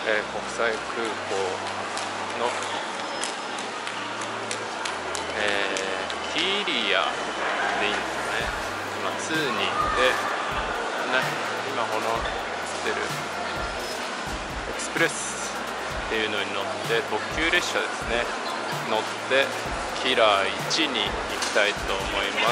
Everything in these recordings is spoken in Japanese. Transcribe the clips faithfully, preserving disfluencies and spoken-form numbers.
えー、国際空港の、えー、キーリアでいいんですかね。今ツーにで、ね、今この映ってるエクスプレスっていうのに乗って特急列車ですね、乗ってキラーいちに行きたいと思います。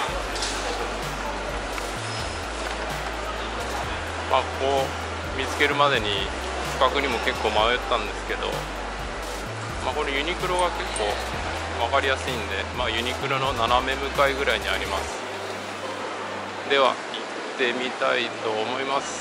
まあ、ここ見つけるまでに価格にも結構迷ったんですけど、まあ、これユニクロが結構分かりやすいんで、まあ、ユニクロの斜め向かいぐらいにあります。では行ってみたいと思います。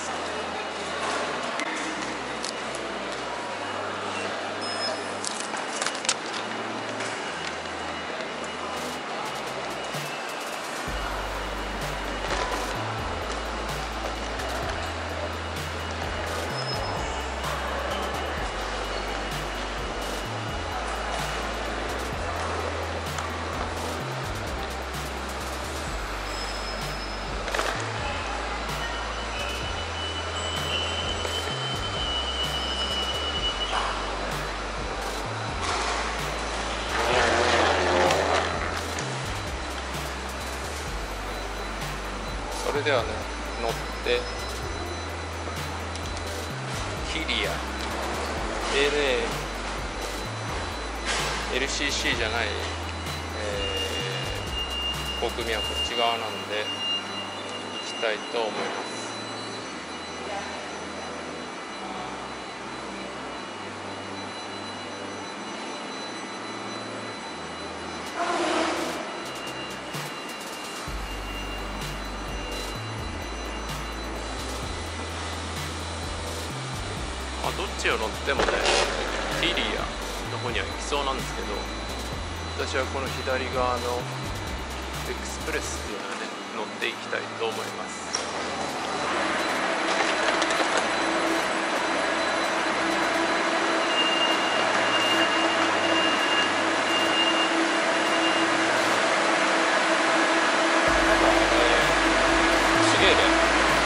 それではね、乗ってキリア エルエー、エルシーシー じゃない、えー、航空便はこっち側なんで行きたいと思います。まあ、どっちを乗ってもね、キリアの方には行きそうなんですけど、私はこの左側のエクスプレスっていうのをね、乗っていきたいと思います。すげえね。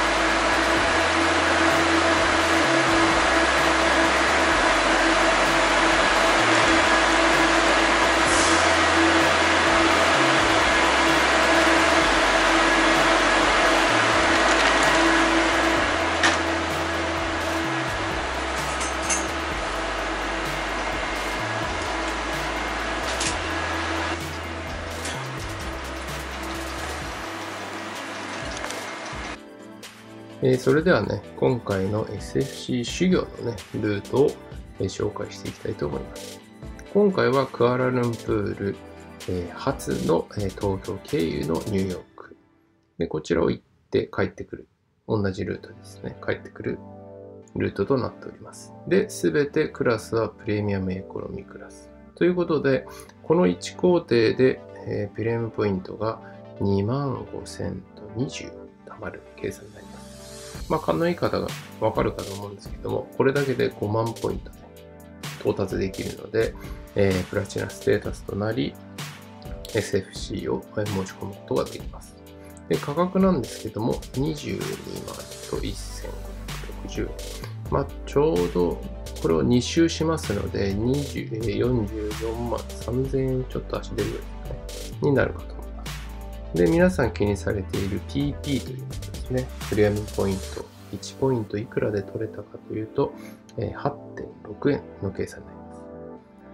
えー、それではね、今回の エスエフシー 修行のね、ルートを、えー、紹介していきたいと思います。今回はクアラルンプール、えー、初の、えー、東京経由のニューヨーク。で、こちらを行って帰ってくる。同じルートですね。帰ってくるルートとなっております。で、すべてクラスはプレミアムエコノミークラス。ということで、このいち工程で、えー、プレミアムポイントがにまんごせんにじゅう貯まる計算になります。まあ、勘のいい方がわかるかと思うんですけども、これだけでごまんポイントで到達できるので、えー、プラチナステータスとなり、エスエフシー を申し込むことができます。で、価格なんですけども、にじゅうにまんとせんごひゃくろくじゅうえん。まあ、ちょうどこれをに周しますので、よんじゅうよんまんさんぜんえんちょっと足出るぐらいですね、になるかと思います。で、皆さん気にされている ピーピー というですね、プレミアムポイント、いちポイントいくらで取れたかというと、はってんろくえんの計算になります。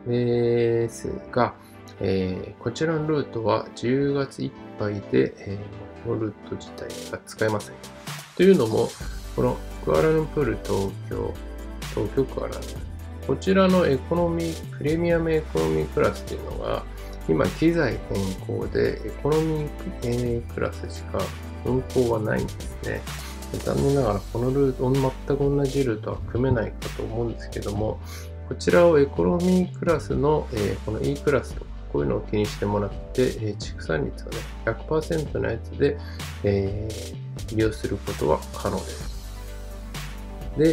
ですが、えー、こちらのルートはじゅうがついっぱいで、えー、このルート自体が使えません。というのも、このクアラルンプール東京、東京クアラルンプール、こちらのエコノミー、プレミアムエコノミークラスというのが、今、機材変更でエコノミークラスしか運行はないんですね。残念ながらこのルート、全く同じルートは組めないかと思うんですけども、こちらをエコノミークラスの、えー、この E クラスとか、こういうのを気にしてもらって、えー、畜産率をね、ひゃくパーセント のやつで、えー、利用することは可能です。で、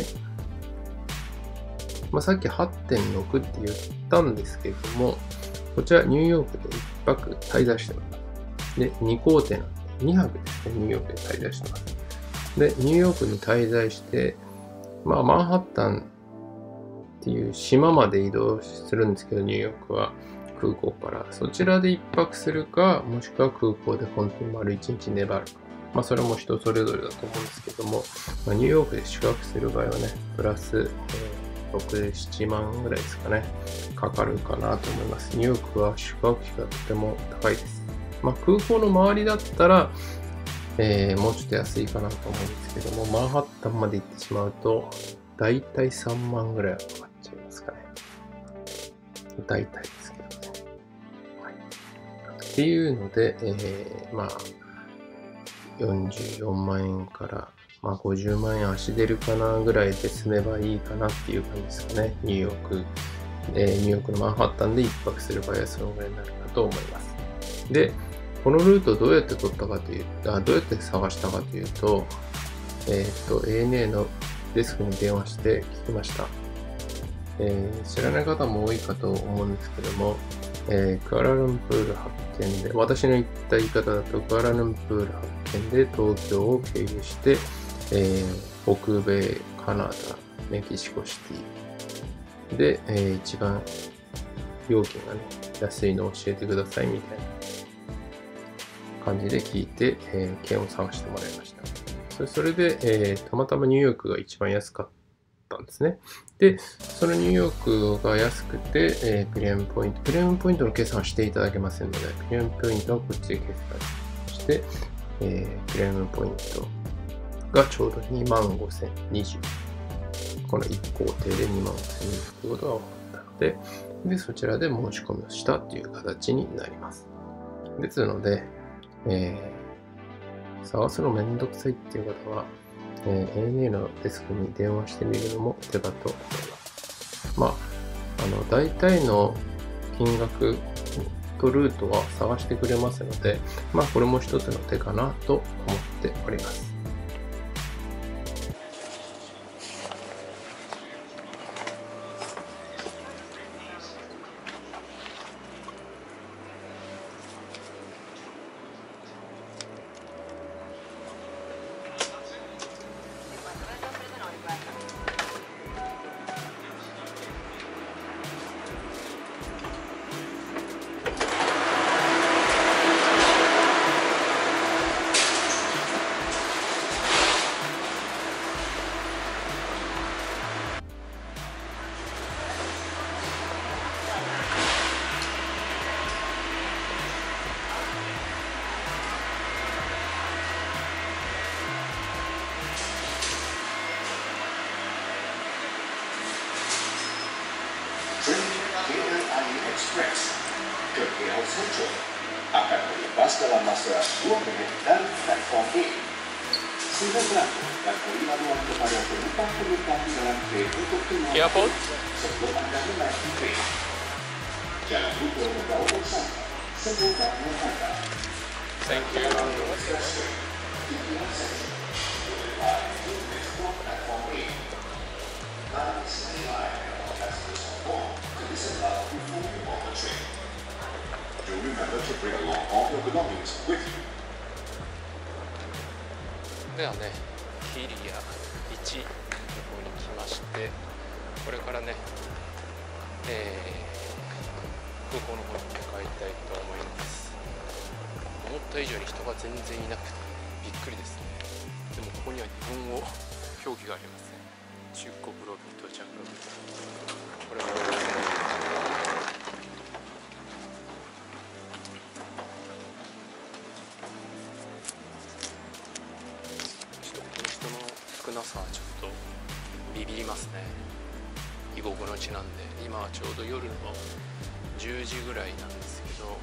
まあ、さっき はってんろく って言ったんですけれども、こちらニューヨークでいっぱく滞在してます。で、に工程なんで、にはくですね、ニューヨークで滞在してます。で、ニューヨークに滞在して、まあ、マンハッタンっていう島まで移動するんですけど、ニューヨークは空港から。そちらで一泊するか、もしくは空港で本当に丸一日粘るか。まあそれも人それぞれだと思うんですけども、まあ、ニューヨークで宿泊する場合はね、プラス、えー、ろく、ななまんぐらいですかね、かかるかなと思います。ニューヨークは宿泊費がとても高いです。まあ空港の周りだったら、えー、もうちょっと安いかなと思うんですけども、マンハッタンまで行ってしまうと、だいたいさんまんぐらいはかかっちゃいますかね。だいたいですけどね。はい、っていうので、えー、まあ、よんじゅうよんまんえんから、まあ、ごじゅうまんえん足出るかなぐらいで済めばいいかなっていう感じですかね。ニューヨーク、えー、ニューヨークのマンハッタンで一泊する場合はそのぐらいになるかと思います。で、このルートをどうやって取ったかというと、あどうやって探したかというと、えっと、エーエヌエー のデスクに電話して聞きました。えー、知らない方も多いかと思うんですけども、えー、クアラルンプール発見で、私の言った言い方だと、クアラルンプール発見で東京を経由して、えー、北米、カナダ、メキシコシティで、えー、一番料金がね、安いのを教えてくださいみたいな感じで聞いて、えー、券を探してもらいました。それそれで、えー、たまたまニューヨークが一番安かったんですね。で、そのニューヨークが安くて、えー、プレミアムポイント、プレミアムポイントの決算はしていただけませんので、プレミアムポイントはこっちで決済して、えー、プレミアムポイントがちょうどにまんごせんにじゅう。このいち工程でにまんごせんにじゅうということが分かったので、で、そちらで申し込みをしたという形になります。ですので、えー、探すのめんどくさいっていう方は、えー、エーエヌエー のデスクに電話してみるのも手だと思います。まあ、あの、大体の金額とルートは探してくれますので、まあ、これも一つの手かなと思っております。 Express ke K L Central akan berlepas dalam masa dua minit dari platform A. Sila berlaku dan beri maklum kepada penumpang-penumpang di dalam train untuk keluar sebelum anda menaiki train. Jangan lupa membawa bersama sebuah anda. Thank you. Platform A. Mari selesai to listen up before you board the train. Do remember to bring along all your belongings with you. ではね、ヒリアいちの方に来まして、これからね、えー、空港の方に向かいたいと思います。思った以上に人が全然いなくてびっくりですね。でもここには日本語表記がありますね。中国ロビー到着ロビー。これは少なさはちょっとビビりますね。異国の地なんで、今はちょうど夜のじゅうじぐらいなんですけど、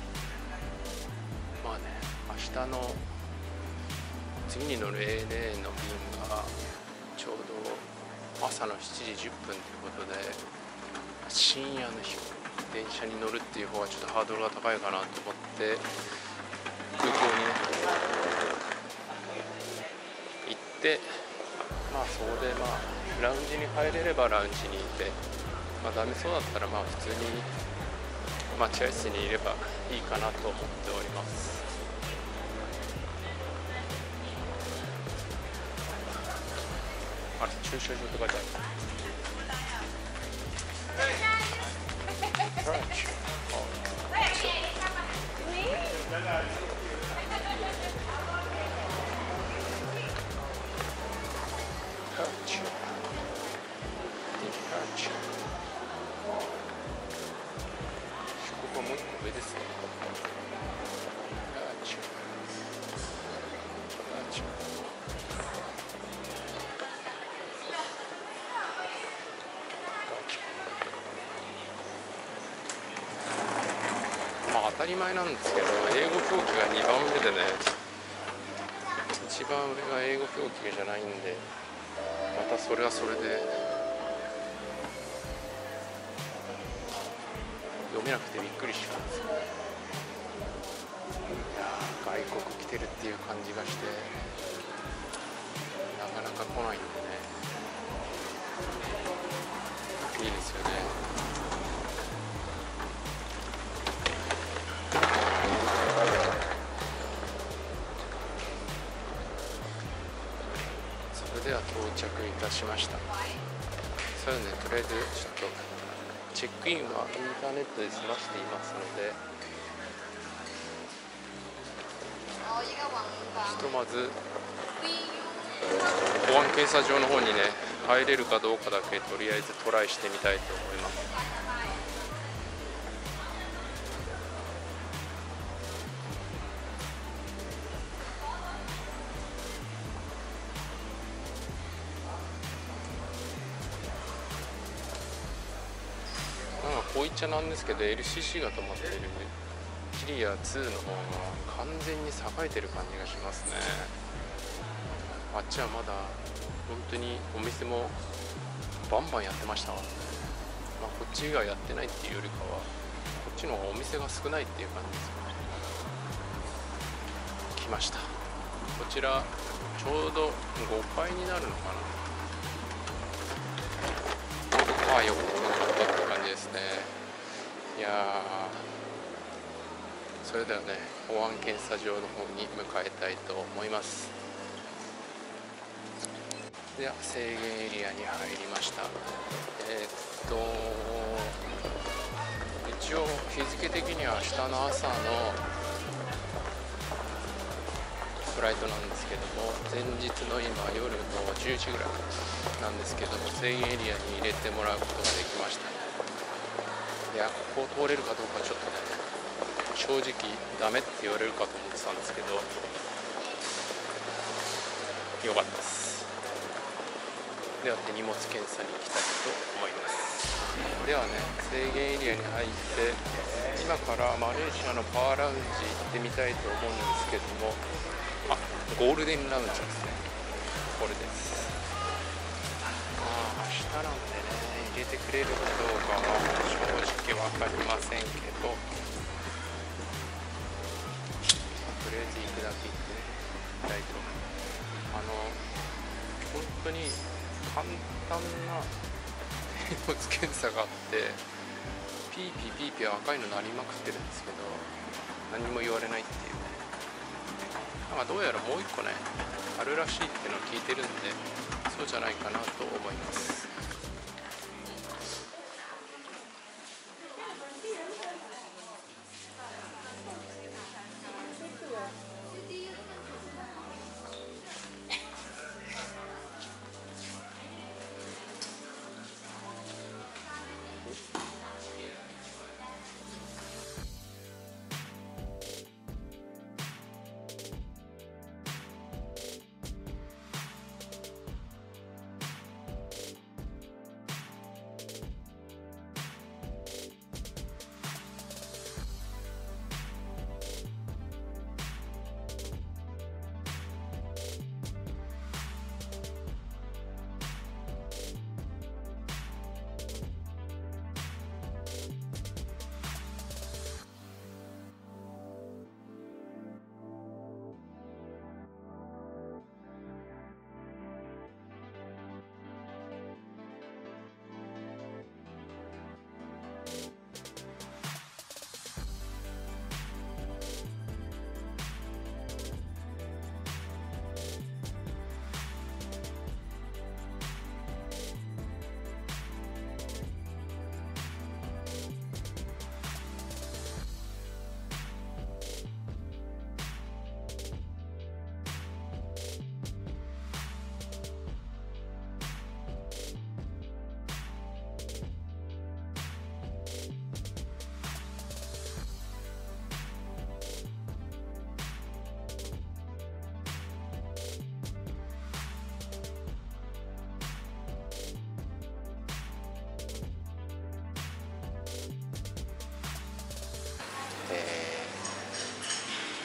まあね、明日の次に乗る エーエヌエー の便がちょうど朝のしちじじゅっぷんということで、深夜の電車に乗るっていう方がちょっとハードルが高いかなと思って空港にね行って、まあそこでまあラウンジに入れればラウンジにいて、まあダメそうだったらまあ普通に待合室にいればいいかなと思っております。あれ駐車場とかじゃある。 ここはもう一個上ですね。まあ当たり前なんですけど、英語表記がにばんめでね、一番上が英語表記じゃないんで、またそれはそれで読めなくてびっくりします。いやー、外国来てるっていう感じがしてなかなか来ないんでね、いいですよね。それでは到着いたしました。そうね、とりあえずちょっとチェックインはインターネットで済ましていますので、ひとまず保安検査場の方にね入れるかどうかだけとりあえずトライしてみたいと思います。こう言っちゃなんですけど エルシーシー が止まっているキリアツーの方が完全に栄えてる感じがしますね。あっちはまだ本当にお店もバンバンやってましたわ。まあ、こっちがやってないっていうよりかはこっちの方がお店が少ないっていう感じですよね。来ました。こちらちょうどごかいになるのかな。ああ、よかったって感じですね。いやー、それではね、保安検査場の方に向かいたいと思います。では制限エリアに入りました。えー、っと一応日付的には明日の朝のフライトなんですけども、前日の今夜のじゅうじぐらいなんですけども、制限エリアに入れてもらうことができました。いや、ここを通れるかどうかちょっとね、正直ダメって言われるかと思ってたんですけど、よかったです。では手荷物検査に行きたいと思います。ではね、制限エリアに入って今からマレーシアのパーラウンジ行ってみたいと思うんですけども、あ、ゴールデンラウンジですね。これです。まあ明日なんでね、入れてくれるかどうかは正直わかりませんけど、とりあえず行くだけ行ってみたいと思います。あの本当に簡単な手荷物検査があって、ピーピーピーピー赤いの鳴りまくってるんですけど、何も言われないっていうね。まあどうやらもう一個ねあるらしいっていうのを聞いてるんで、そうじゃないかなと思います。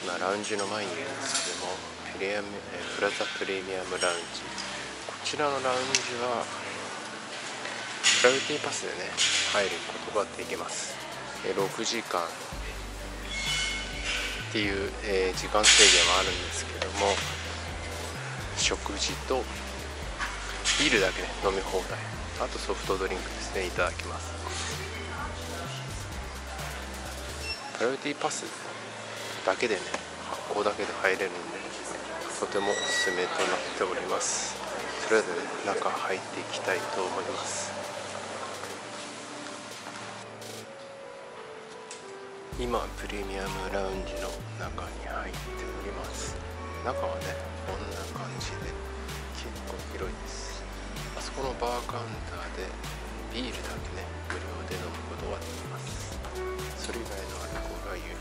今ラウンジの前にいるんですけども、プレミアムプラザプレミアムラウンジ、こちらのラウンジはプライオリティパスでね入ることができます。ろくじかんっていう、えー、時間制限はあるんですけども、食事とビールだけで飲み放題、あとソフトドリンクですね、いただきます。プライオリティパスだけでね、発行だけで入れるんで、とてもおすすめとなっております。それでは、ね、中入っていきたいと思います。今プレミアムラウンジの中に入っております。中はねこんな感じで結構広いです。あそこのバーカウンターでビールだけね無料で飲むことができます。それ以外のアルコールは有料です。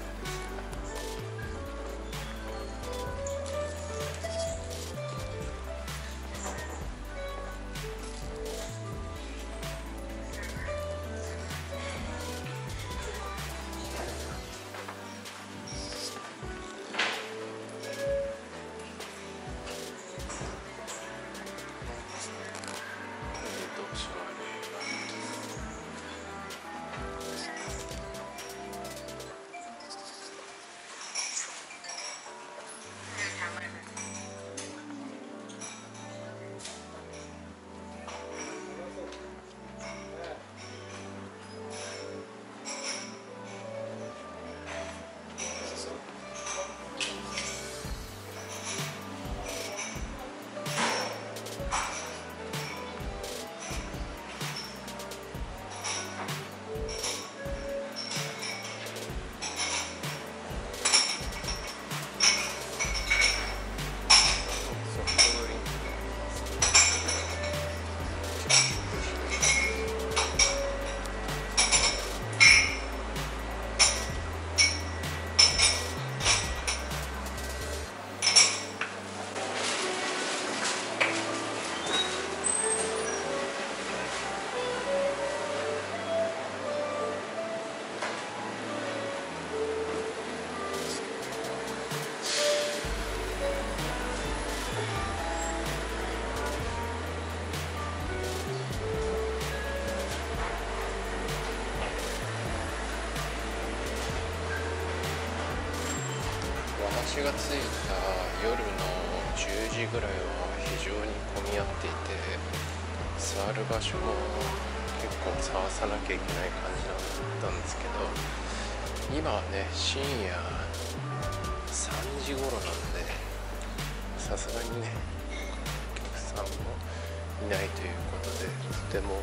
私が着いた夜のじゅうじぐらいは非常に混み合っていて、座る場所も結構探さなきゃいけない感じだったんですけど、今はね深夜さんじ頃なんで、さすがにねお客さんもいないということで、とても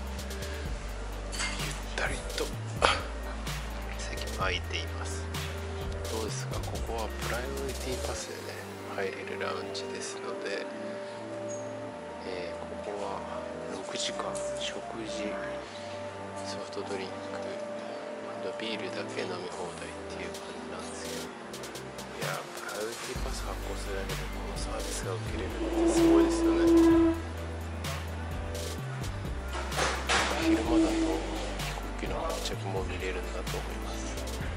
ゆったりと席も空いています。どうですか、ここはプライオリティパスでね入れるラウンジですので、えー、ここはろくじかん食事、ソフトドリンク、ビールだけ飲み放題っていう感じなんですけど、いやプライオリティパス発行するだけでこのサービスが受けれるってすごいですよね。昼間だと飛行機の発着も見れるんだと思います。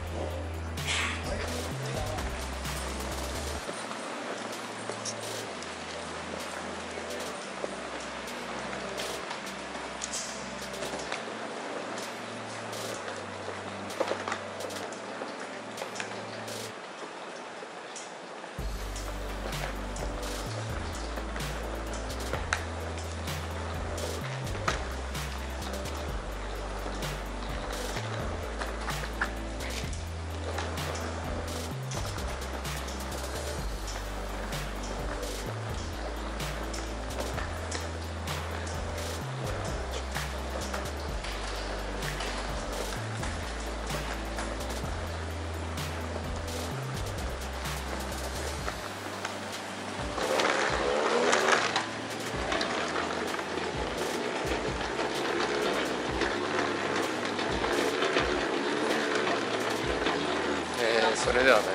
それではね、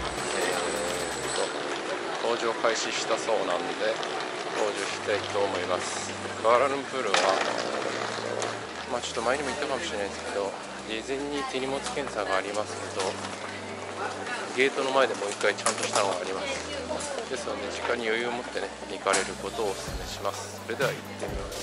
えー、と搭乗開始したそうなんで搭乗したいと思います。クアラルンプールは、まあ、ちょっと前にも言ったかもしれないですけど、事前に手荷物検査がありますけど、 ゲートの前でもう一回ちゃんとしたのがあります。ですので時間に余裕を持ってね行かれることをお勧めします。それでは行ってみます。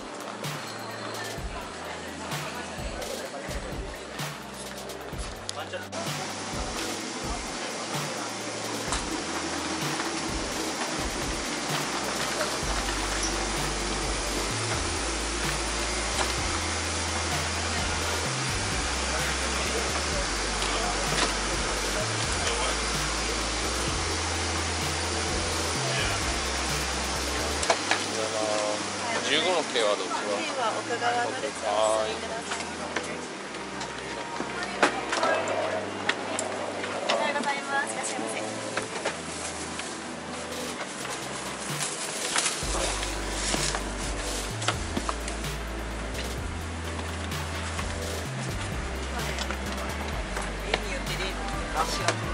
じゅうごの系はどっちが？ は奥側の列をお進みください。おはようございます。いらっしゃいませ。例によって例の足が。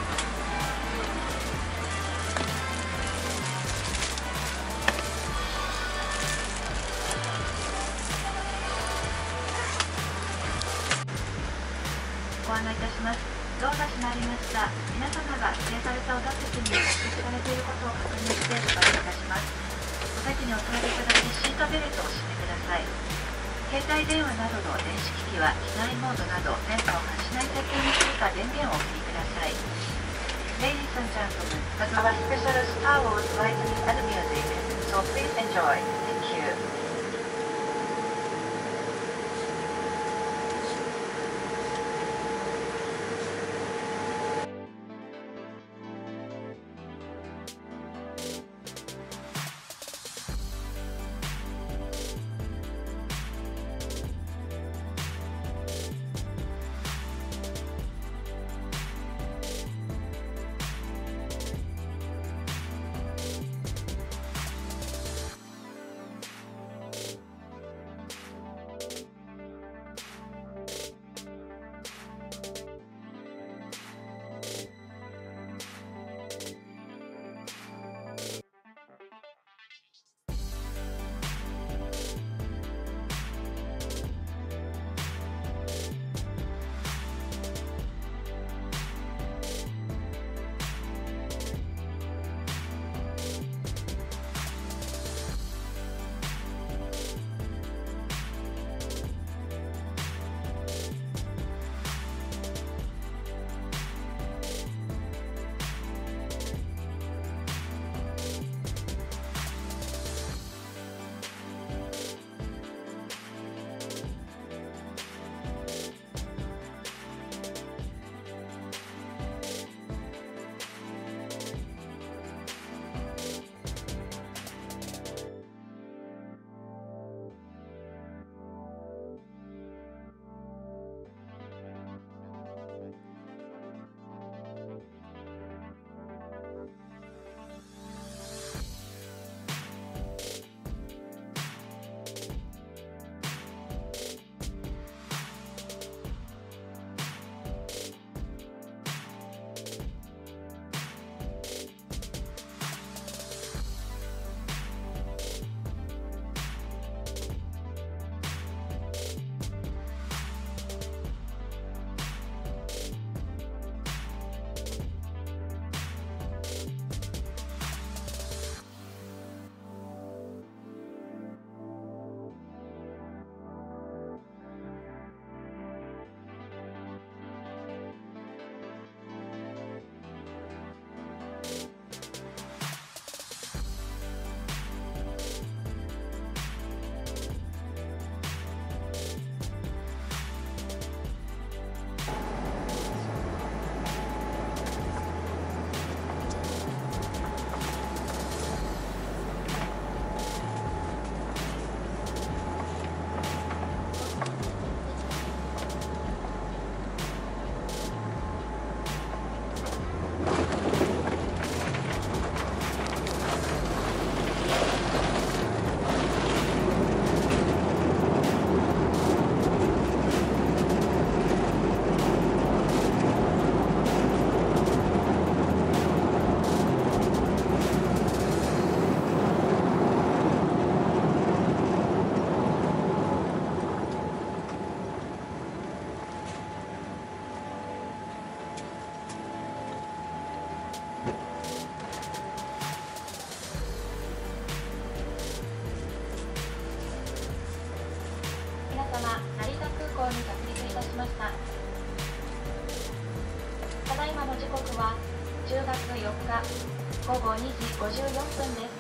ご案内いたします。ドアが閉まりました。皆様が指定されたお座席にお設置されていることを確認してお借りいたします。お席にお座りいただき、シートベルトを締めください。携帯電話などの電子機器は機内モードなど電波を発しない設定にするか電源をお切りください。Ladies and gentlemen, our special Star Wars lighting and music, so please enjoy. Thank you. した。ただいまの時刻はじゅうがつよっかごごにじごじゅうよんぷんです。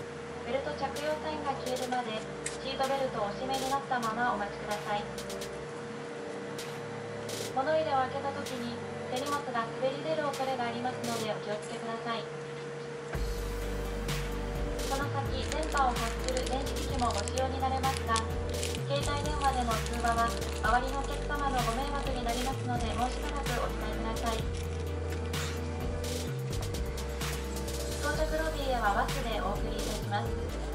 ベルト着用サインが消えるまでシートベルトをお締めになったままお待ちください。物入れを開けたときに手荷物が滑り出る恐れがありますのでお気をつけください。この先、電波を発する電子機器もご使用になれますが、携帯電話での通話は周りのお客様のご迷惑になりますので、もうしばらくお控えください。到着ロビーへはバスでお送りいたします。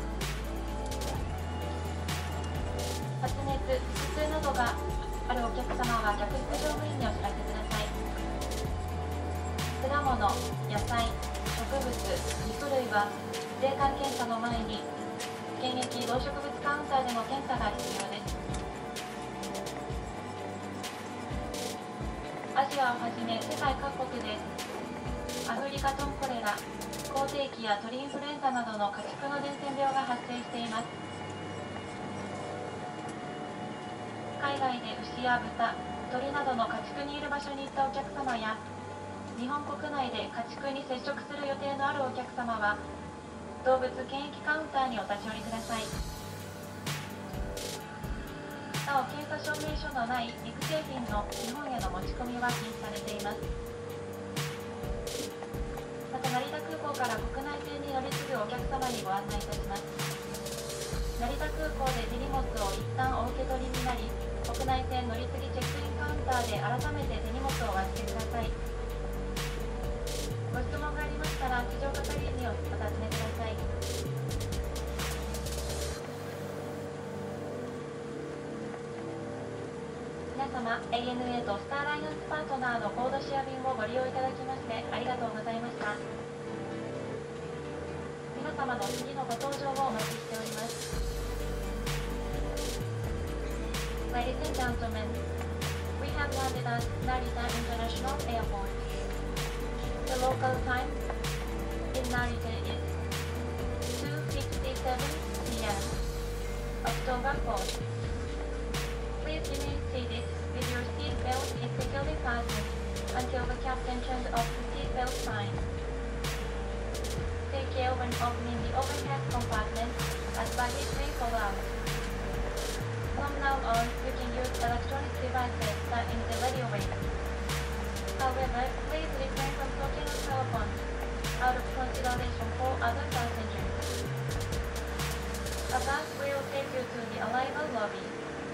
発熱、頭痛などがあるお客様は客室乗務員にお知らせください。果物、野菜、植物、肉類は税関検査の前に検疫動植物カウンターでの検査が必要です。アジアをはじめ世界各国でアフリカトンコレラ、口蹄疫や鳥インフルエンザなどの家畜の伝染病が発生しています。海外で牛や豚、鳥などの家畜にいる場所に行ったお客様や、日本国内で家畜に接触する予定のあるお客様は動物検疫カウンターにお立ち寄りください。なお、検査証明書のない肉製品の日本への持ち込みは禁止されています。また、成田空港から国内線に乗り継ぐお客様にご案内いたします。成田空港で手荷物を一旦お受け取りになり、国内線乗り継ぎチェックインカウンターで改めて手荷物をお預けください。ご質問がありましたら、機乗係員にお尋ねください。皆様、エーエヌエー とスターアライアンスパートナーのコードシェア便をご利用いただきましてありがとうございました。皆様の次のご搭乗をお待ちしております。Ladies and gentlemen, we have landed at Narita International Airport. The local time in Narita is two fifty-seven p m October fourth. Please remain seated with your seat belt securely fastened until the captain turns off the seat belt sign. Take care when opening the overhead compartment as baggage may fall out. From now on, you can use electronic devices that in the radio range. However, please refrain from talking on telephone out of consideration for other passengers. A bus will take you to the arrival lobby.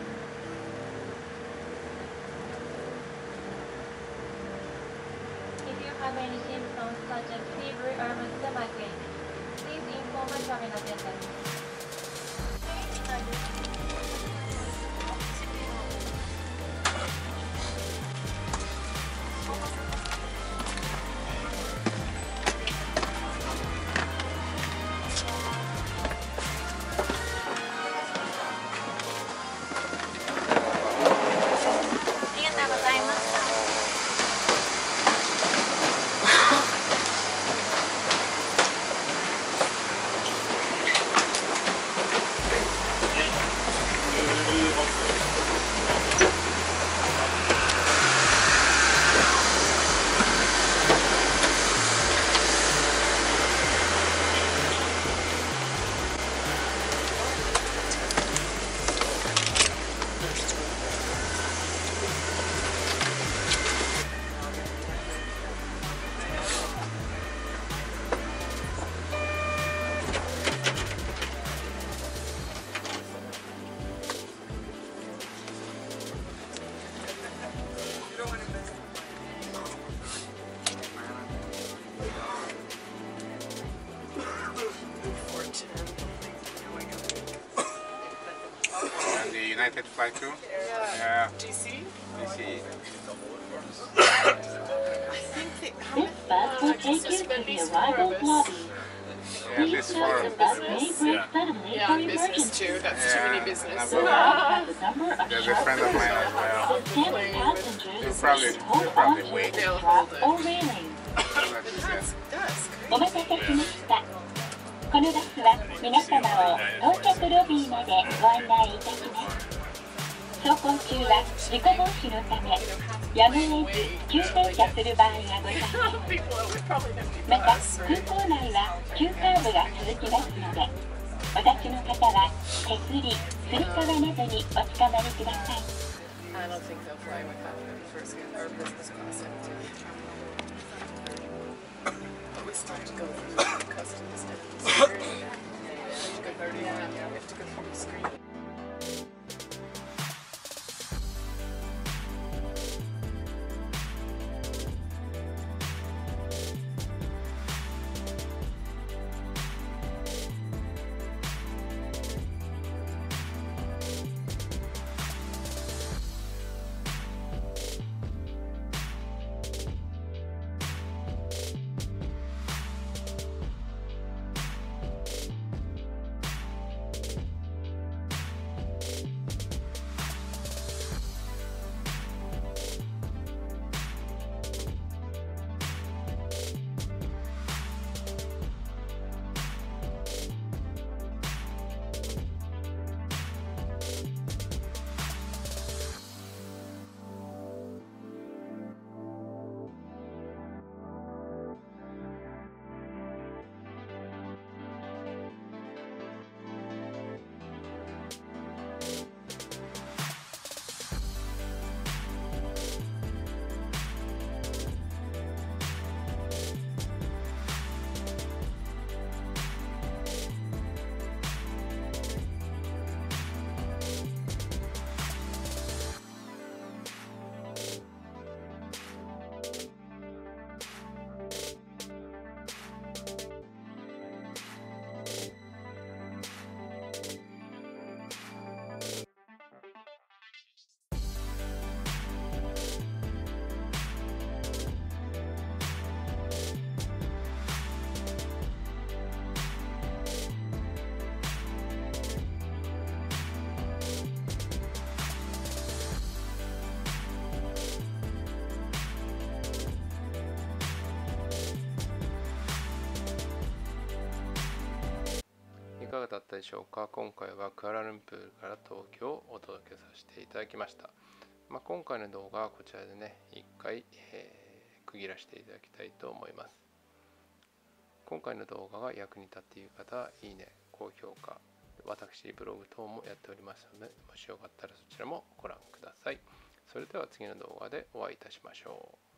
If you have any symptoms such as fever or stomachache, please inform a cabin attendant. And the United flight too? Yeah. D C? D C. This bus will take you to the arrivals lobby. Yeah, Please this note for the bus may business. break Yeah. suddenly Yeah, for business emergency. too. That's Yeah, too many business. number- Has a number of There's a friend of mine as well. Stand passengers You'll probably, please hold you'll probably on to wait. the They'll strap hold it. or railing. That's it. That's, that's お待たせしました。このバスは皆様を到着ロビーまでご案内いたします。 走行中は事故防止のためやむを得ず急停車する場合がございます。また空港内は急カーブが続きますので、お立ちの方は手すり、つり革などにおつかまりください。 I don't think they'll fly with that first or business class empty. We still have to go through customs and security. We have to go thirty-one. We have to go through the screen. いかがだったでしょうか。今回はクアラルンプールから東京をお届けさせていただきました。まあ、今回の動画はこちらでね、一回、えー、区切らせていただきたいと思います。今回の動画が役に立っている方は、いいね、高評価、私ブログ等もやっておりますので、もしよかったらそちらもご覧ください。それでは次の動画でお会いいたしましょう。